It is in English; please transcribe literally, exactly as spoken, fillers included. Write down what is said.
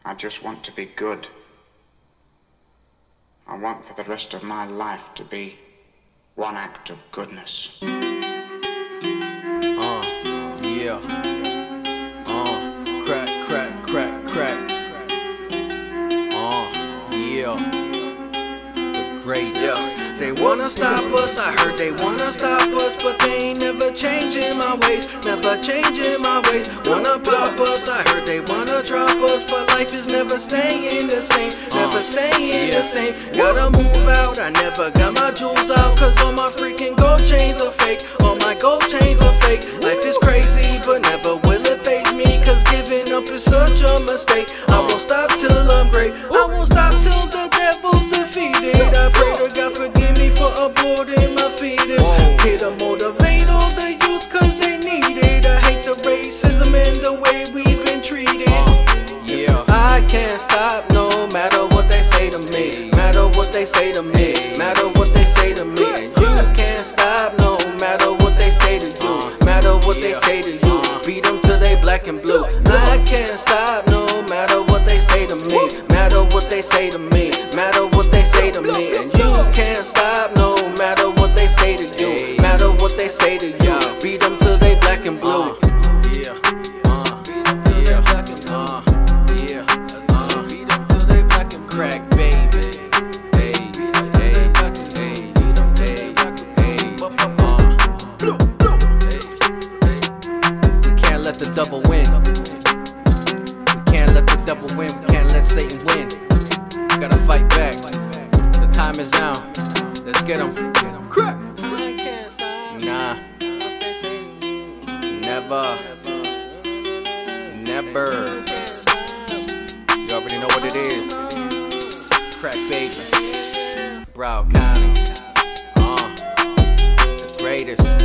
I just want to be good. I want for the rest of my life to be one act of goodness. Uh, yeah. Uh, crack, crack, crack, crack. Uh, yeah. The great, yeah. They wanna stop us, I heard they wanna stop us, but they ain't never changing my ways, never changing my ways. Wanna pop us, I heard they wanna drop us, but life is never staying the same, never staying the same. Gotta move out, I never got my jewels out, cause all my freaking gold chains are fake, all my gold chains are fake. Life is crazy, but never will it faze me, cause giving up is such a mistake. I won't stop till I'm great, I won't stop till the devil's defeated. I pray to God forgive me for aborting my fetus. Here to motivate all the youth cause they need it. I hate the racism and the way we've been treated. Yeah. I can't stop no matter what they say to me, matter what they say to me, matter what they say to me. And you can't stop no matter what they say to you, matter what they say to you. Beat them till they black and blue. I can't stop no matter what they say to me, matter what they say to me, matter what they say to me. And you can't stop no matter what they say to you, matter what they say to you. Beat them till they black and blue. Yeah. Uh, yeah. Uh, yeah. Uh, beat them till they black and crack, baby. Hey, hey, hey, hey, hey. We can't let the devil win. We can't let the devil win. We can't let Satan win. We gotta fight back. The time is now. Let's get him. Crack. Nah. Never. Never. You already know what it is. Crack baby. Broward County. Uh. The greatest.